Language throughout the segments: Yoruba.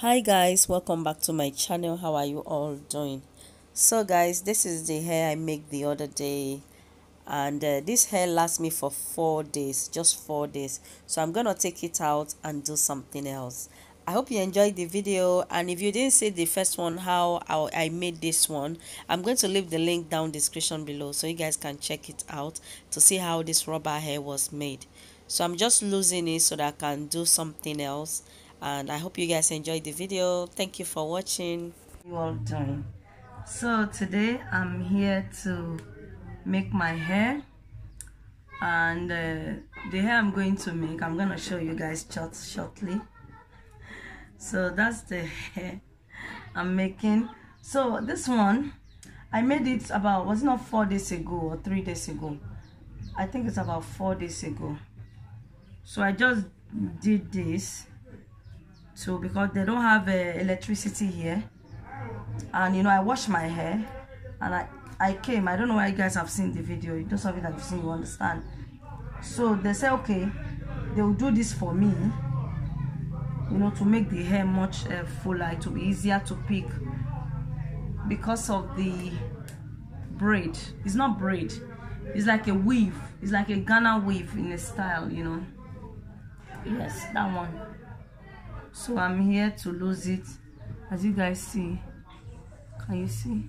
Hi guys, welcome back to my channel. How are you all doing? So guys, this is the hair I made the other day, and this hair lasts me for 4 days, just 4 days. So I'm gonna take it out and do something else. I hope you enjoyed the video, and if you didn't see the first one, how I made this one, I'm going to leave the link down description below so you guys can check it out to see how this rubber hair was made. So I'm just losing it so that I can do something else, and I hope you guys enjoyed the video. Thank you for watching. You all doing? So today I'm here to make my hair, and the hair I'm going to make, I'm gonna show you guys shortly. So that's the hair I'm making. So this one I made it about, was it not 4 days ago or 3 days ago? I think it's about 4 days ago. So I just did this too because they don't have electricity here, and you know, I washed my hair and I came. I don't know why you guys have seen the video. Those of you that have seen, you understand. So they say okay, they will do this for me, you know, to make the hair much fuller, to be easier to pick because of the braid. It's not braid, it's like a weave. It's like a Ghana weave in a style, you know. Yes, that one. So I'm here to lose it, as you guys see. Can you see?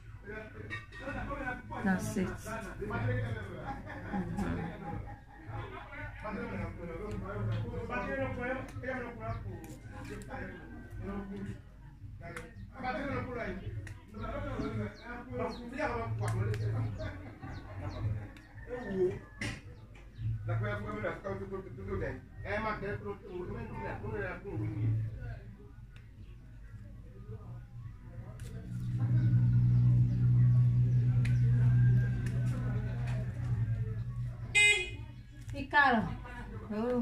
That's it. Ficaram. Oh.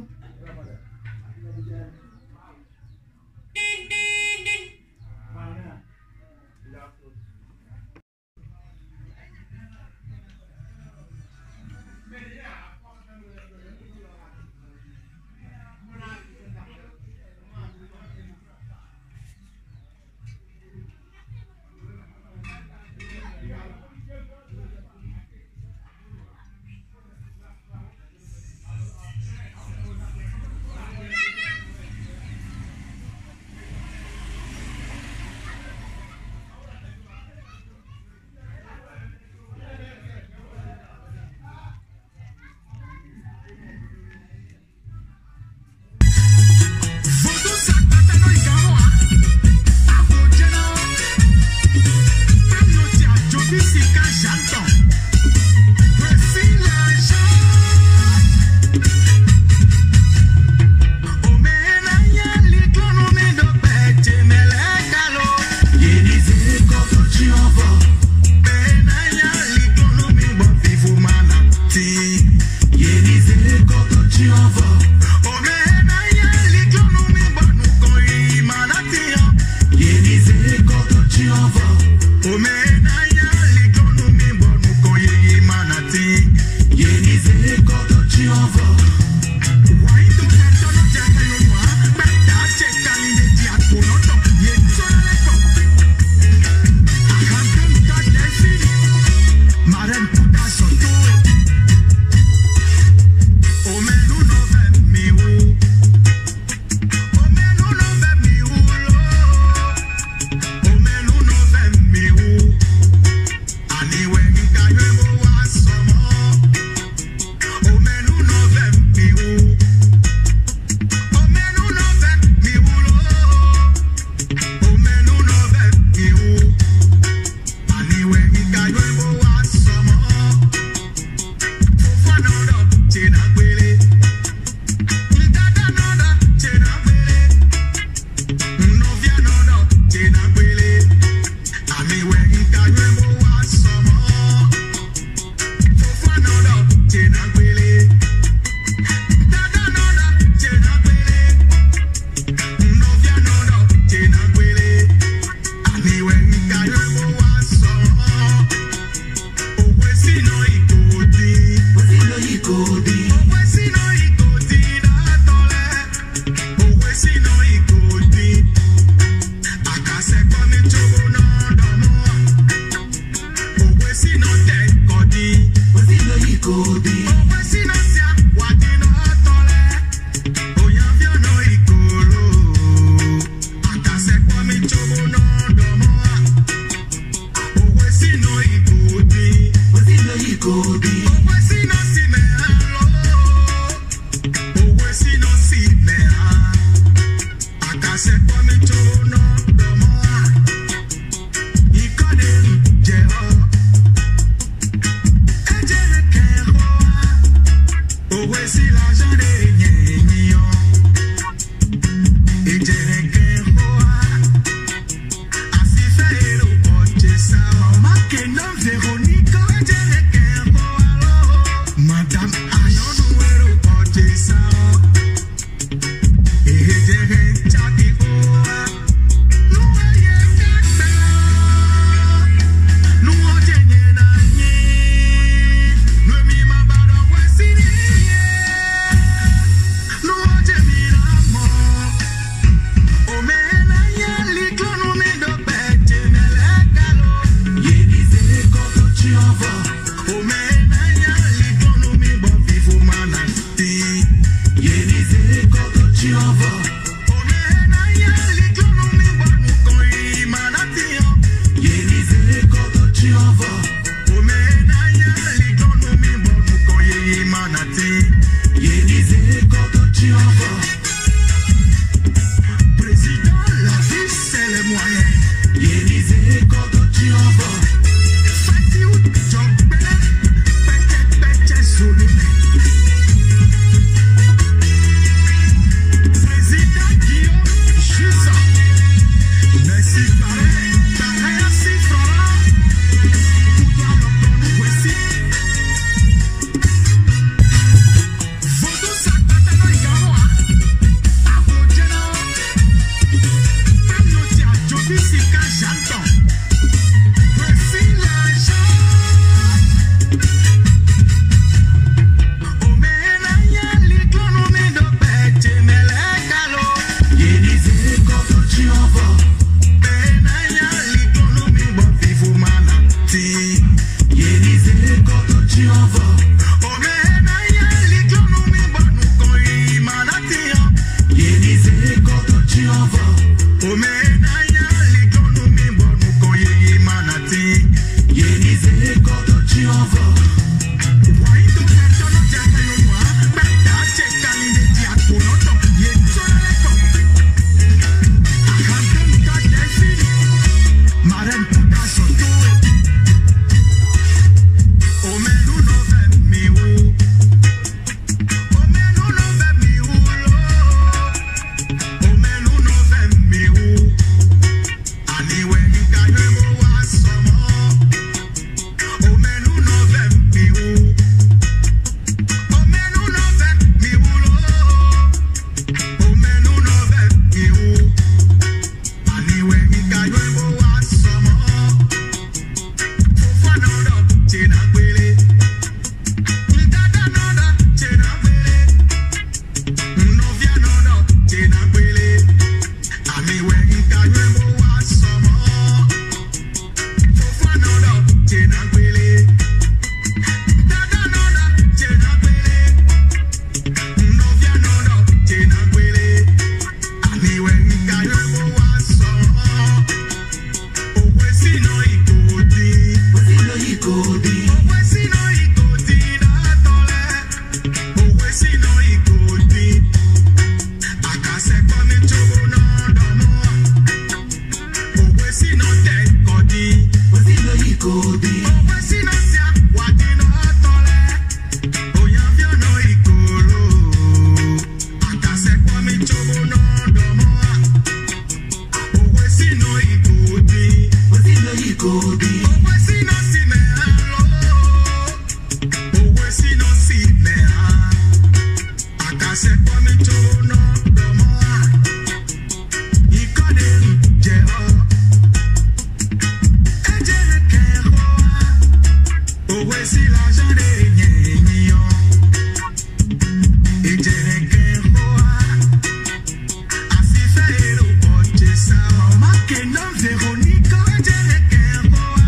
Que no Verónica,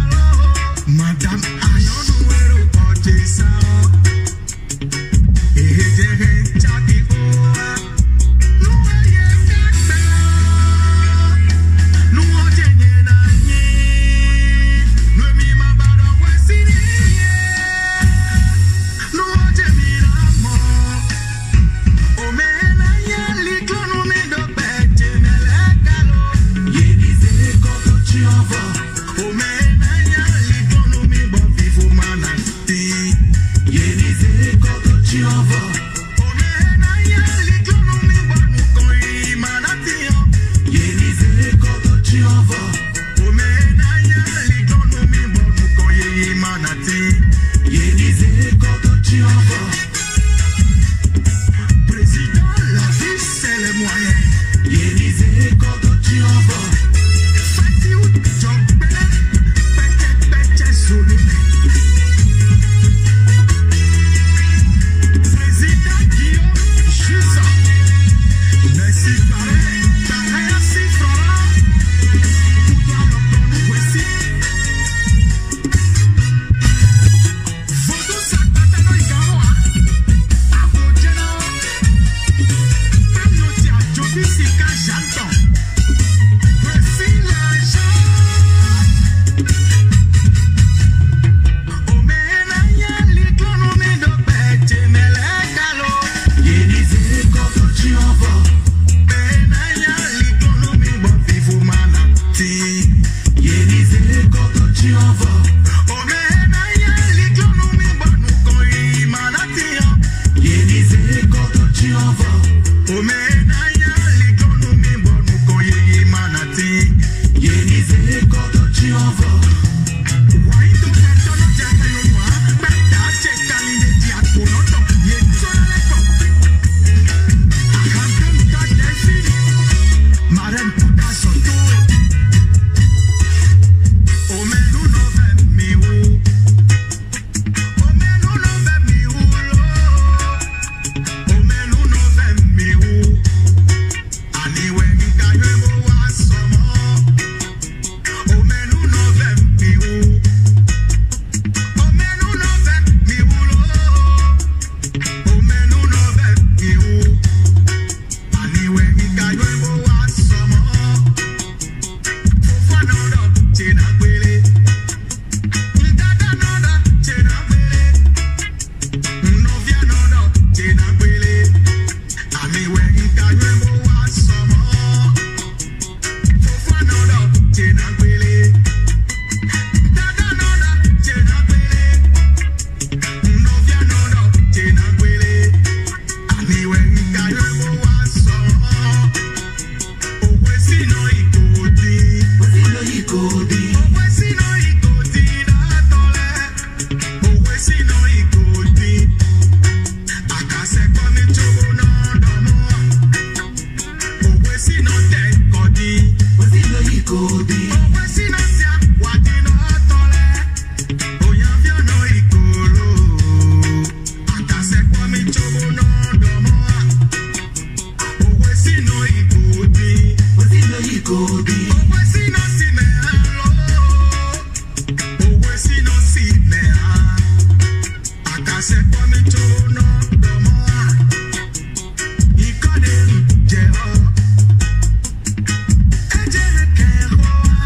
Ejere ke ho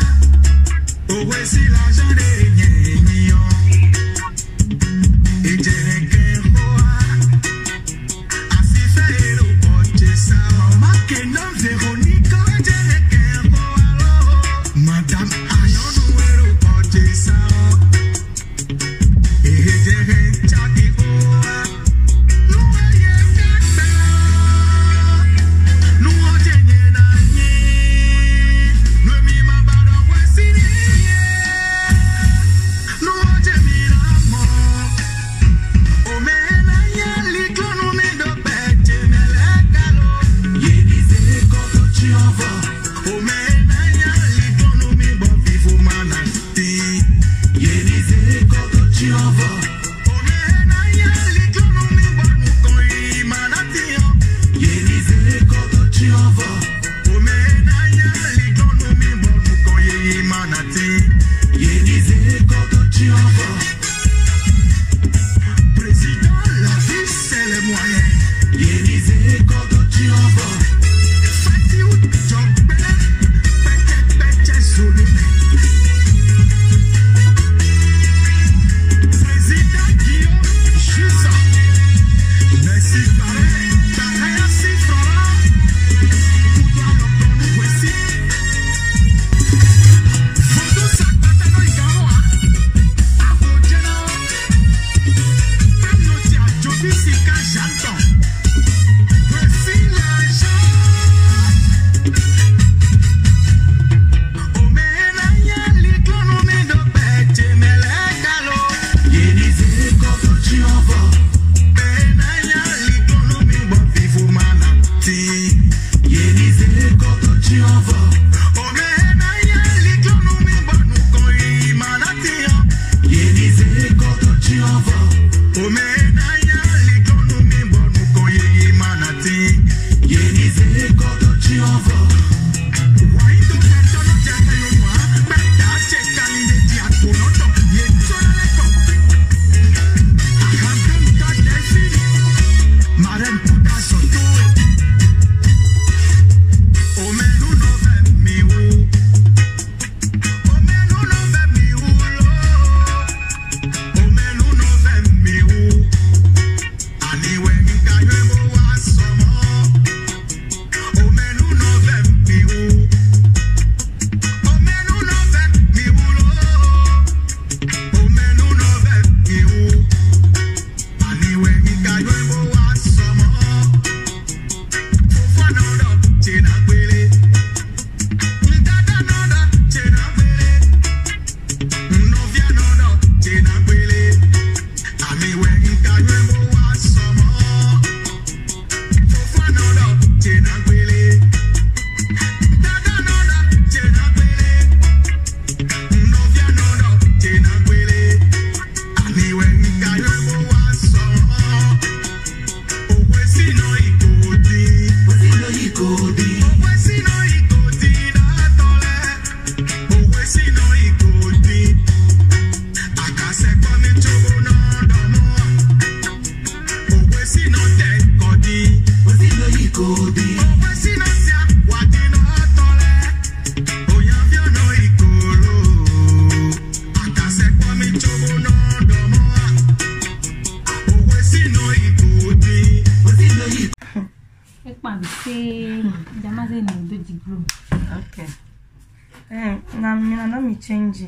blue. Okay. Na me change.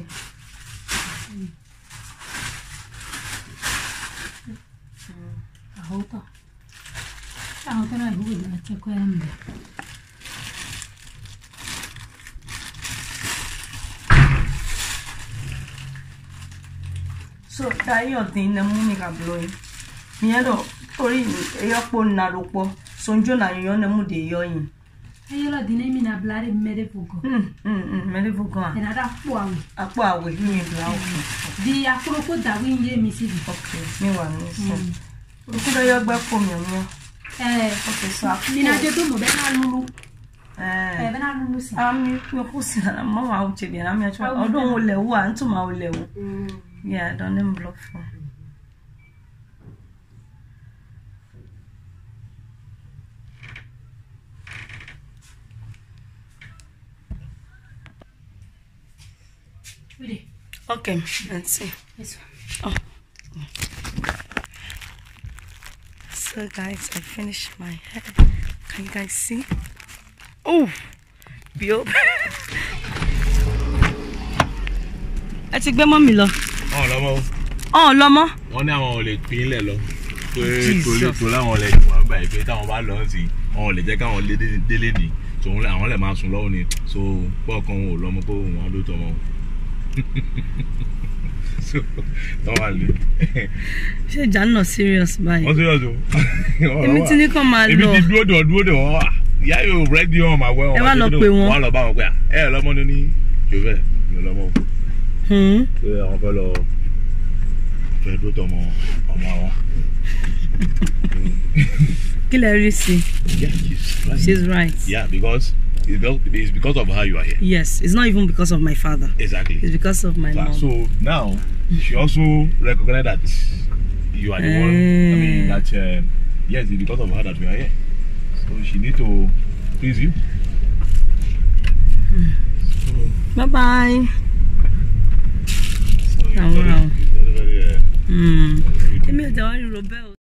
Ahota na huwa na chakwa yambe. So that your thing na mumi ka blowing. Mi ado tori eyo po na ropo. Sonjo na yo na mu de yo yin. Ayola dine mi na blare medevugo. Medevugo. Na da awe. Apo awe mi bla. Di akroko da win ye mi si. Okay. Mi wa ni so. Ukudo yo gba po mi o. Okay, so mi na je to mo be na lulu. Be na lulu si. Mi ko si na mama o che bi na mi acho. Odun o lewu antu ma o lewu. Yeah, don't them block for. Okay, let's see. This one. Oh. So guys, I finished my hair. Can you guys see? Oh, bio. I take my mommy lo. Oh, Lomo. Oh, Lomo. Wọ́n ní àwọn ò lè pín lẹ̀ lọ. Pé tó láwọn lè wà ń báyìí pé táwọn bá lọ sí àwọn lè jẹ́ káwọn lé délé ní. So àwọn lè máa sùn lọ́wọ́ ni. So pọ́ọ̀kan wọn ò lọ́mọ pé òun á ló tọ́ wọn. So don't worry. Ṣé ìjà náà serious báyìí? Wọ́n serious o. Èmi ti ní kàn máa lọ. Èmi ti dúró de wọn. Ìyá yóò rẹ́dí wọn máa wẹ́ wọn. Ẹ wá lọ pè wọ́n. Wọ́n lọ bá wọn pé ẹ lọ́mọ ní jòvẹ́ ní lọ́mọ. Pé àwọn fẹ́ lọ fẹ́ dúró tọmọ ọmọ àwọn. Kí lẹ rí sí? Yeah, she's right. Yeah, because it's because of her you are here. Yes, it's not even because of my father. Exactly. It's because of my mom. So now she also recognized that you are the one. I mean that yes, it's because of her that we are here. So she need to please you. So, bye bye. So Wow. very, Emi o jawari rebel.